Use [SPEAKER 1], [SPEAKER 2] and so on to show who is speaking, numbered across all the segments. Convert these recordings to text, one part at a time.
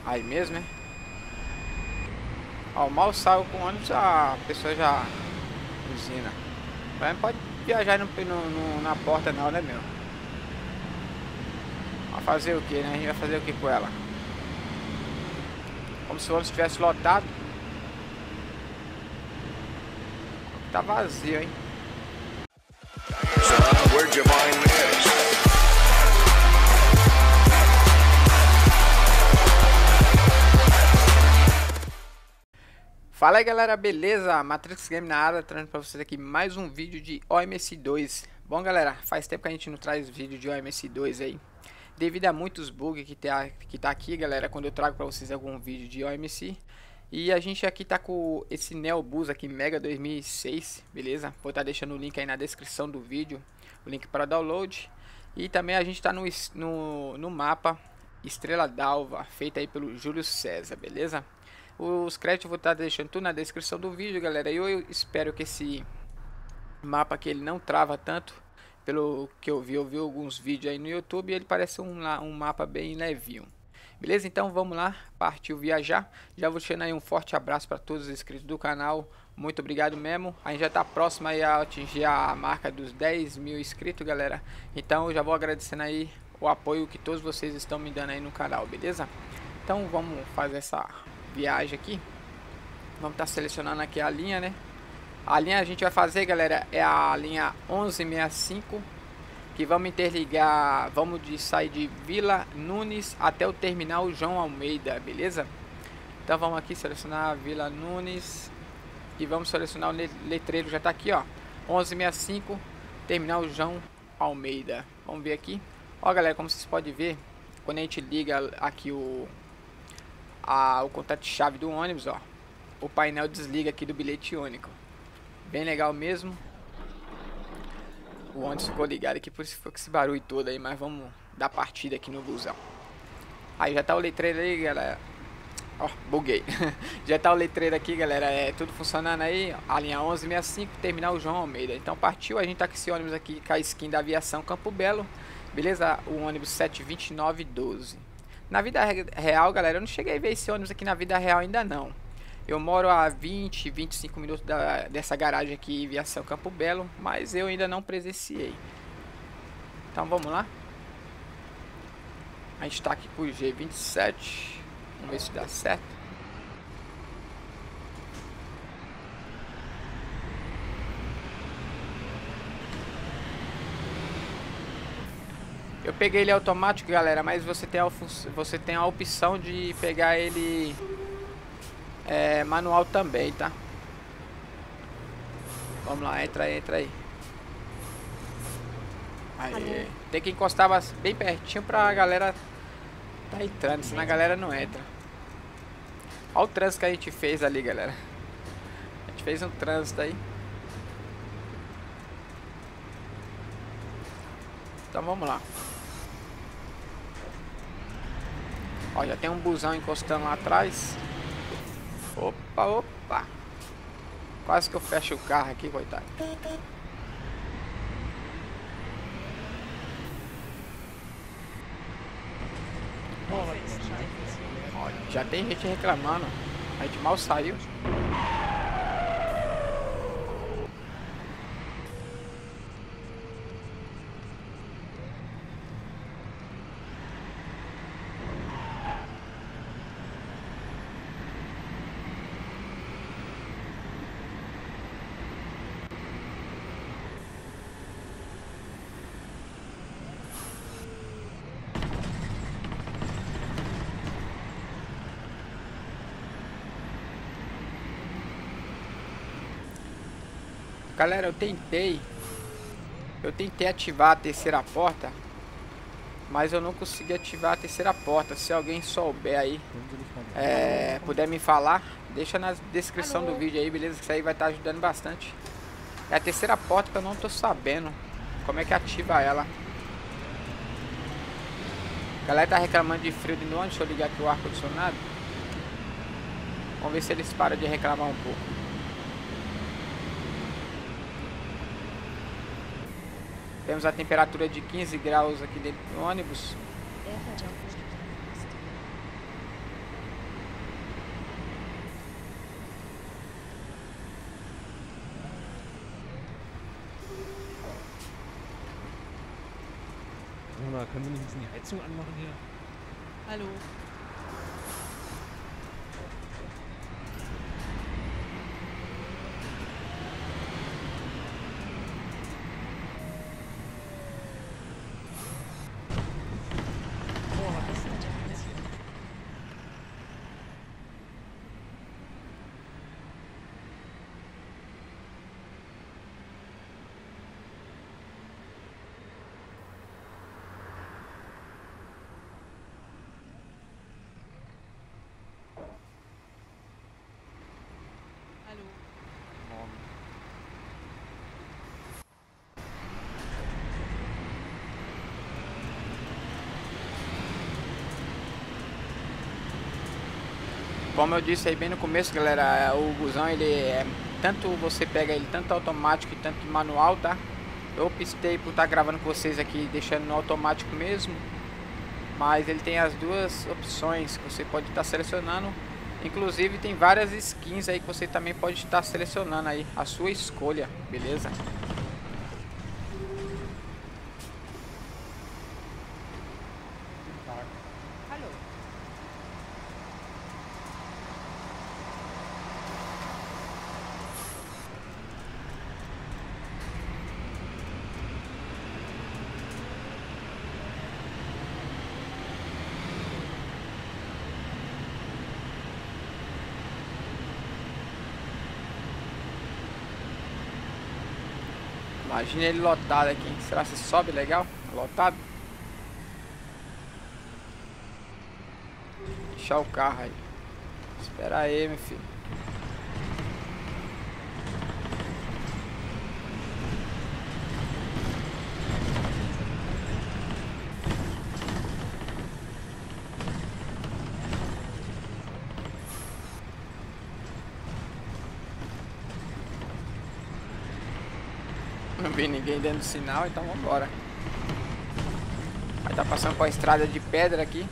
[SPEAKER 1] Aí mesmo, né? Ó, mal saio com o ônibus, a pessoa já buzina. Mas não pode viajar na porta não, né, meu? Vai fazer o que, né? A gente vai fazer o que com ela? Como se o ônibus estivesse lotado. Tá vazio, hein?
[SPEAKER 2] Where'd you find this?
[SPEAKER 1] Fala aí galera, beleza? Matrix Game na área, trazendo pra vocês aqui mais um vídeo de OMS2. Bom galera, faz tempo que a gente não traz vídeo de OMS2 aí, devido a muitos bugs que tá aqui galera, quando eu trago pra vocês algum vídeo de OMC. E a gente aqui tá com esse Neobus aqui, Mega 2006, beleza? Vou estar deixando o link aí na descrição do vídeo, o link para download. E também a gente tá no mapa Estrela d'Alva, feita aí pelo Júlio César, beleza? Os créditos eu vou estar deixando tudo na descrição do vídeo, galera. E eu espero que esse mapa aqui ele não trava tanto. Pelo que eu vi alguns vídeos aí no YouTube e ele parece um mapa bem levinho. Beleza? Então vamos lá, partiu viajar. Já vou deixando aí um forte abraço para todos os inscritos do canal. Muito obrigado mesmo. A gente já está próximo aí a atingir a marca dos 10 mil inscritos, galera. Então eu já vou agradecendo aí o apoio que todos vocês estão me dando aí no canal, beleza? Então vamos fazer essa viagem aqui. Vamos estar selecionando aqui a linha, né? A linha a gente vai fazer, galera, é a linha 1165, que vamos interligar, sair de Vila Nunes até o terminal João Almeida, beleza? Então vamos aqui selecionar Vila Nunes e vamos selecionar o letreiro, já tá aqui, ó, 1165, terminal João Almeida. Vamos ver aqui. Ó, galera, como vocês podem ver, quando a gente liga aqui o contato-chave do ônibus, ó, o painel desliga aqui do bilhete único. Bem legal mesmo. O ônibus ficou ligado aqui, por isso foi com esse barulho todo aí, mas vamos dar partida aqui no busão. Aí já tá o letreiro aí, galera. Ó, buguei. Já tá o letreiro aqui, galera, é tudo funcionando aí. A linha 1165, terminal João Almeida. Então partiu, a gente tá com esse ônibus aqui com a skin da aviação Campo Belo. Beleza? O ônibus 72912. Na vida real, galera, eu não cheguei a ver esse ônibus aqui na vida real ainda não. Eu moro a 25 minutos dessa garagem aqui, Aviação Campo Belo, mas eu ainda não presenciei. Então vamos lá. A gente está aqui por G27. Vamos ver se dá certo. Eu peguei ele automático, galera, mas você tem a opção de pegar ele manual também, tá? Vamos lá, entra aí. Aí, tem que encostar bem pertinho pra galera tá entrando, senão a galera não entra. Olha o trânsito que a gente fez ali, galera. A gente fez um trânsito aí. Então vamos lá. Ó, já tem um busão encostando lá atrás. Opa. Quase que eu fecho o carro aqui, coitado. Ó, já tem gente reclamando. A gente mal saiu. Galera, eu tentei ativar a terceira porta, mas eu não consegui ativar a terceira porta. Se alguém souber aí, puder me falar, deixa na descrição do vídeo aí, beleza? Que isso aí vai estar ajudando bastante. É a terceira porta que eu não tô sabendo como é que ativa ela. A galera tá reclamando de frio de noite. Deixa eu ligar aqui o ar-condicionado. Vamos ver se eles param de reclamar um pouco. Temos a temperatura de 15 graus aqui dentro do ônibus.
[SPEAKER 3] mal, können wir nicht ein bisschen die Heizung anmachen hier?
[SPEAKER 4] Hallo.
[SPEAKER 3] Oh, was ist denn das hier?
[SPEAKER 4] Hallo.
[SPEAKER 3] Morgen.
[SPEAKER 1] Como eu disse aí bem no começo, galera, o busão ele é tanto você pega ele tanto automático e tanto manual, tá? Eu optei por estar gravando com vocês aqui deixando no automático mesmo, mas ele tem as duas opções que você pode estar selecionando. Inclusive tem várias skins aí que você também pode estar selecionando aí, a sua escolha, beleza?
[SPEAKER 4] Hallo.
[SPEAKER 1] Imagina ele lotado aqui, hein? Será que sobe legal? Lotado? Deixar o carro aí. Espera aí, meu filho. Não vi ninguém dentro do sinal, então vambora. Vai tá passando por uma estrada de pedra aqui.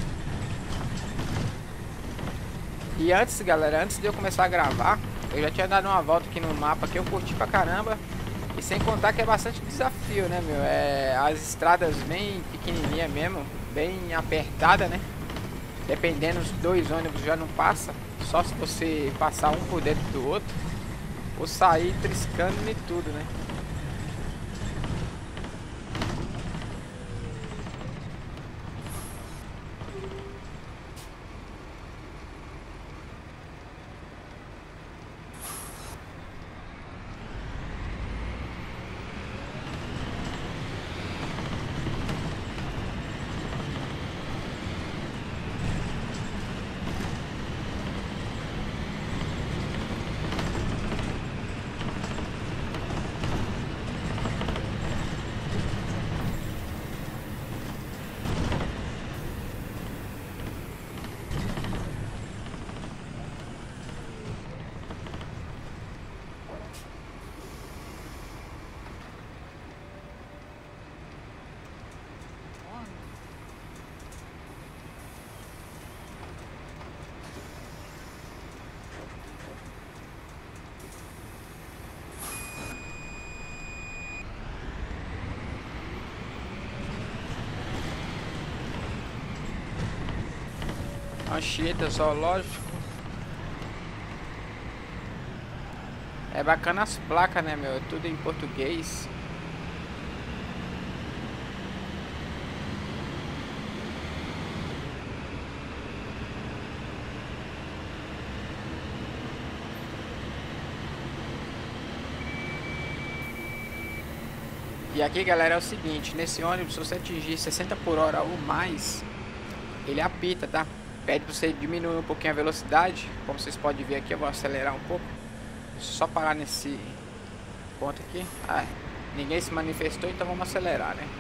[SPEAKER 1] E antes, galera, antes de eu começar a gravar, eu já tinha dado uma volta aqui no mapa que eu curti pra caramba. E sem contar que é bastante desafio, né, meu? É as estradas bem pequenininha mesmo, bem apertada, né? Dependendo, os dois ônibus já não passa. Só se você passar um por dentro do outro, ou sair triscando e tudo, né? Anchieta Zoológico. É bacana as placas, né, meu? É tudo em português. E aqui, galera, é o seguinte, nesse ônibus, se você atingir 60 por hora ou mais, ele apita, tá? Pede pra você diminuir um pouquinho a velocidade. Como vocês podem ver aqui, eu vou acelerar um pouco. Só parar nesse ponto aqui. Ah, ninguém se manifestou, então vamos acelerar, né?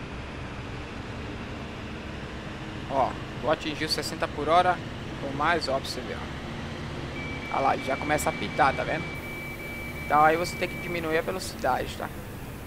[SPEAKER 1] Ó, vou atingir os 60 por hora ou mais, ó, pra você ver, ó. Olha lá, ele já começa a apitar, tá vendo? Então aí você tem que diminuir a velocidade, tá?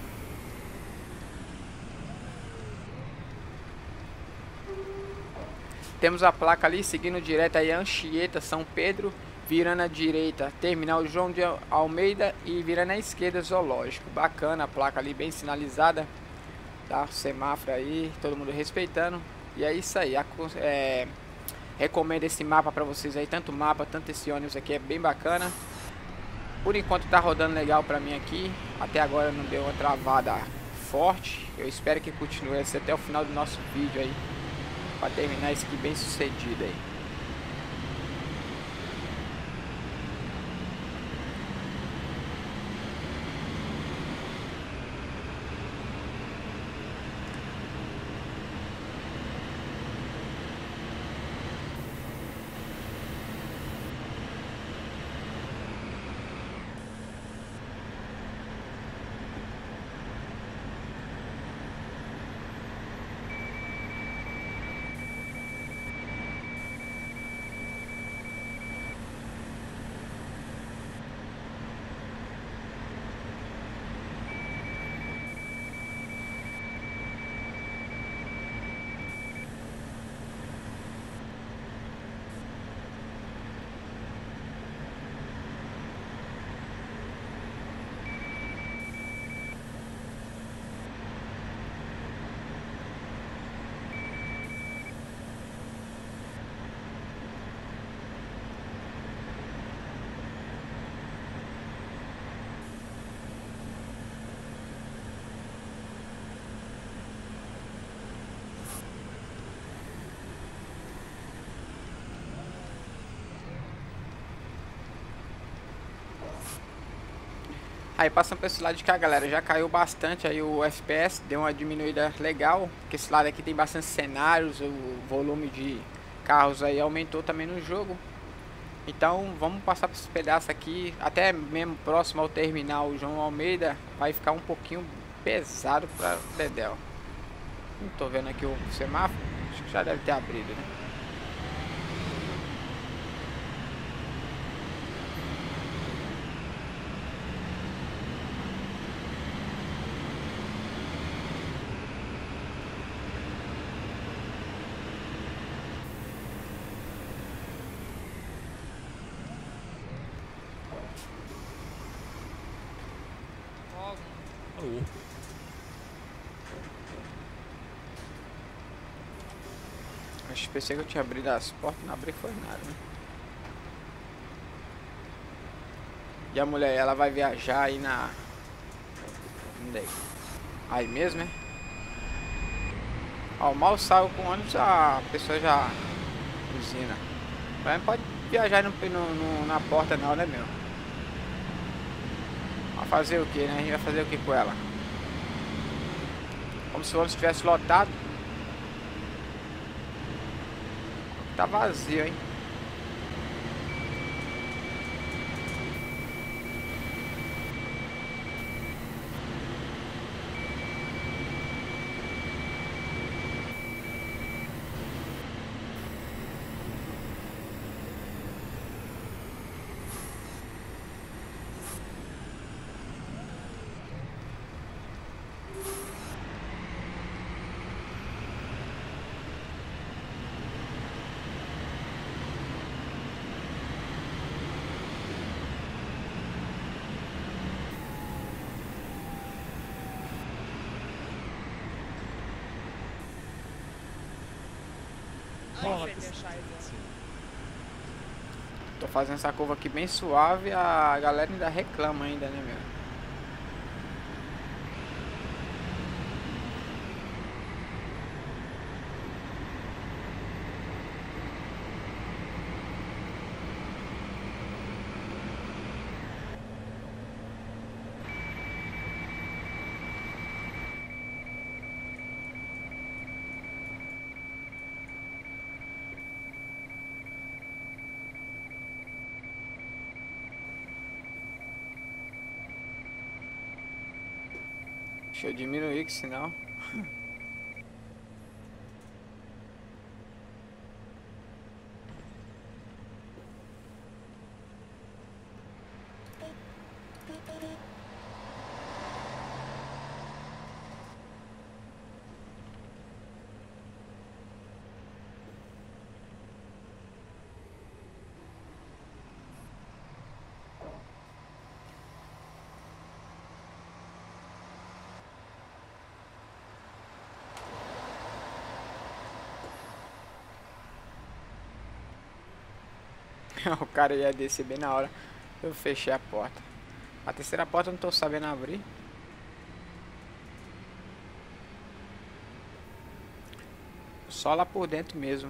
[SPEAKER 1] Temos a placa ali, seguindo direto aí, Anchieta, São Pedro, virando à direita, Terminal João de Almeida e virando à esquerda, Zoológico. Bacana a placa ali, bem sinalizada. Tá? Semáforo aí, todo mundo respeitando. E é isso aí. Recomendo esse mapa pra vocês aí. Tanto o mapa, tanto esse ônibus aqui. É bem bacana. Por enquanto tá rodando legal pra mim aqui. Até agora não deu uma travada forte. Eu espero que continue assim até o final do nosso vídeo aí. Pra terminar isso aqui bem sucedido aí. Aí passando pra esse lado de cá, galera, já caiu bastante aí o FPS, deu uma diminuída legal, porque esse lado aqui tem bastante cenários, o volume de carros aí aumentou também no jogo. Então vamos passar por esse pedaço aqui, até mesmo próximo ao terminal João Almeida, vai ficar um pouquinho pesado pra Dedéu. Não tô vendo aqui o semáforo, acho que já deve ter abrido, né?
[SPEAKER 3] Hallo.
[SPEAKER 1] Acho que pensei que eu tinha abrido as portas, não abri foi nada, né? E a mulher, ela vai viajar aí na... Onde é? Aí mesmo, né? Ó, mal saiu com o ônibus, a pessoa já buzina. Mas não pode viajar na porta não, né, meu? Vai fazer o que, né? A gente vai fazer o que com ela? Como se o ônibus estivesse lotado. Tá vazio, hein?
[SPEAKER 3] Oh, was ist das jetzt hier?
[SPEAKER 1] Tô fazendo essa curva aqui bem suave, a galera ainda reclama ainda, né, meu? Deixa eu diminuir, que senão... O cara ia descer bem na hora. Eu fechei a porta. A terceira porta eu não tô sabendo abrir. Só lá por dentro mesmo.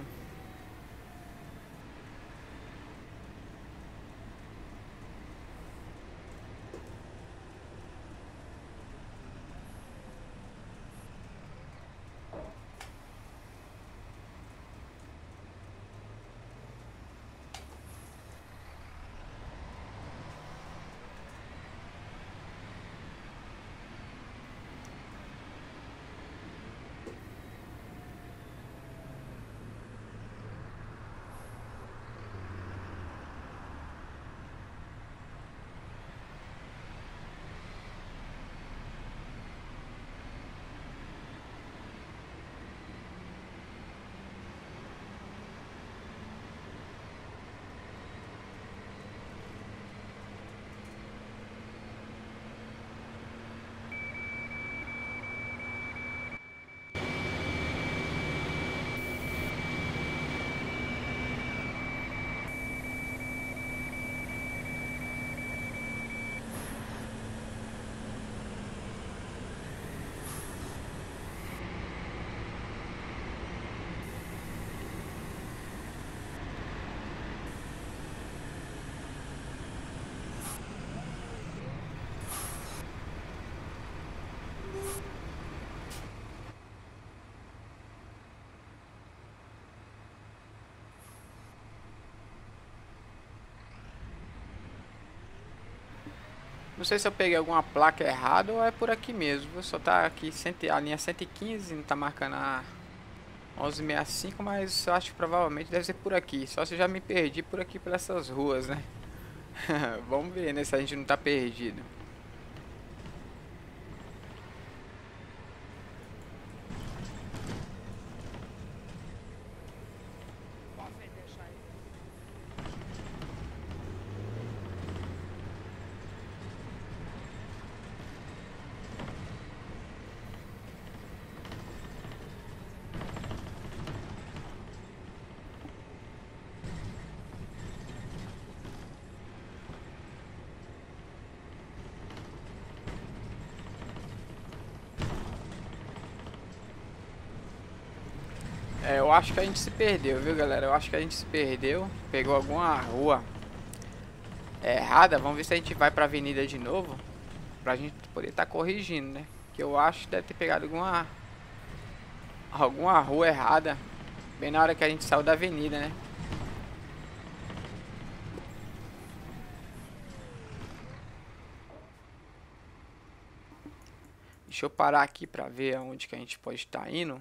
[SPEAKER 1] Não sei se eu peguei alguma placa errada ou é por aqui mesmo. Só tá aqui a linha 115, não tá marcando a 1165, mas eu acho que provavelmente deve ser por aqui. Só se eu já me perdi por aqui pelas essas ruas, né? Vamos ver, né, se a gente não tá perdido. É, eu acho que a gente se perdeu, viu, galera? Eu acho que a gente se perdeu. Pegou alguma rua errada. Vamos ver se a gente vai pra avenida de novo. Pra gente poder estar corrigindo, né? Que eu acho que deve ter pegado alguma rua errada. Bem na hora que a gente saiu da avenida, né? Deixa eu parar aqui pra ver aonde que a gente pode estar indo.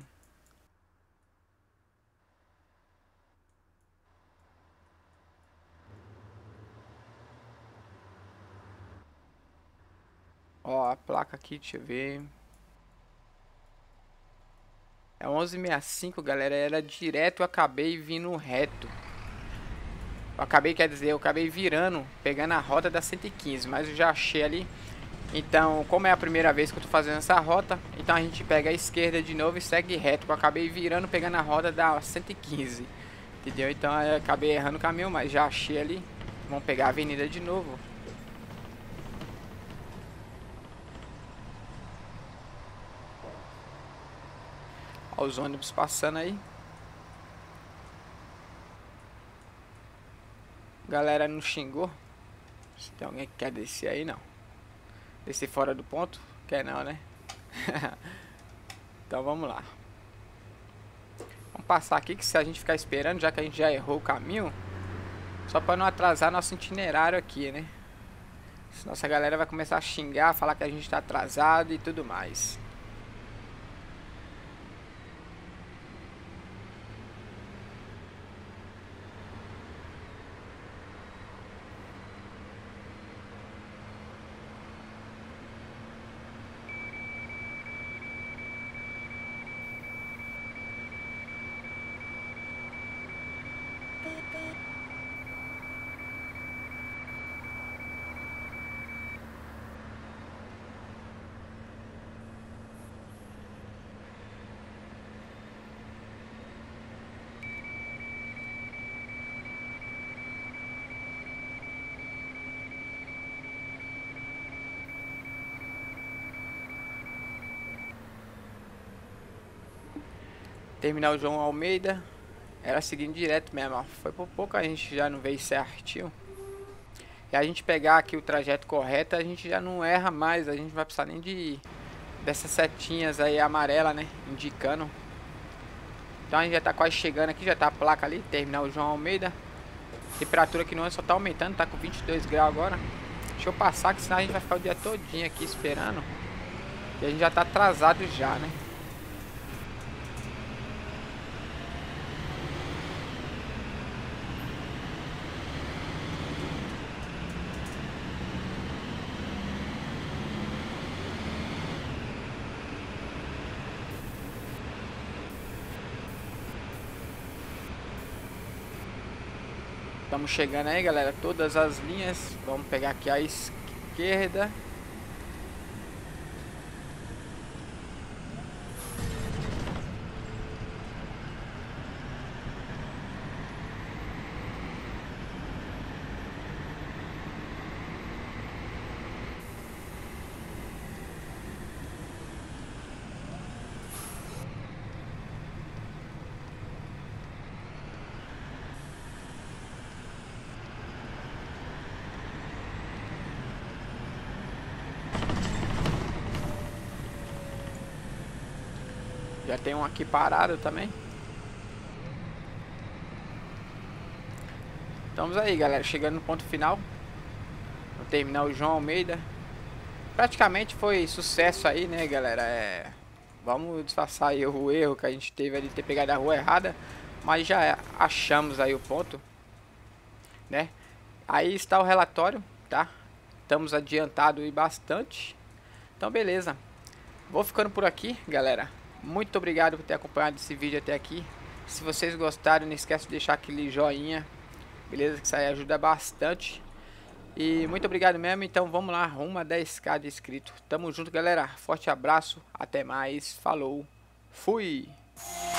[SPEAKER 1] Ó, a placa aqui, deixa eu ver. É 1165, galera. Era direto, eu acabei vindo reto. Eu acabei virando, pegando a rota da 115, mas eu já achei ali. Então, como é a primeira vez que eu tô fazendo essa rota, então a gente pega a esquerda de novo e segue reto. Eu acabei virando, pegando a rota da 115, entendeu? Então eu acabei errando o caminho, mas já achei ali. Vamos pegar a avenida de novo. Ó, os ônibus passando aí. Galera não xingou. Se tem alguém que quer descer aí, não. Descer fora do ponto? Quer não, né? Então vamos lá. Vamos passar aqui que se a gente ficar esperando, já que a gente já errou o caminho, só para não atrasar nosso itinerário aqui, né? Senão essa galera vai começar a xingar, falar que a gente tá atrasado e tudo mais. Terminal João Almeida. Era seguindo direto mesmo, ó. Foi por pouco a gente já não veio certinho. E a gente pegar aqui o trajeto correto, a gente já não erra mais. A gente não vai precisar nem dessas setinhas aí amarela, né? Indicando. Então a gente já tá quase chegando aqui, já tá a placa ali, Terminal João Almeida. Temperatura aqui no ano só tá aumentando, tá com 22 graus agora. Deixa eu passar, que senão a gente vai ficar o dia todinho aqui esperando. E a gente já tá atrasado já, né? Estamos chegando aí, galera, todas as linhas. Vamos pegar aqui a esquerda. Já tem um aqui parado também. Estamos aí, galera, chegando no ponto final. No terminal João Almeida. Praticamente foi sucesso aí, né, galera? Vamos disfarçar aí o erro que a gente teve ali de ter pegado a rua errada. Mas já achamos aí o ponto, né? Aí está o relatório, tá? Estamos adiantados aí bastante. Então, beleza. Vou ficando por aqui, galera. Muito obrigado por ter acompanhado esse vídeo até aqui. Se vocês gostaram, não esquece de deixar aquele joinha, beleza? Que isso aí ajuda bastante. E muito obrigado mesmo. Então vamos lá, rumo a 10k de inscritos. Tamo junto, galera. Forte abraço, até mais. Falou, fui!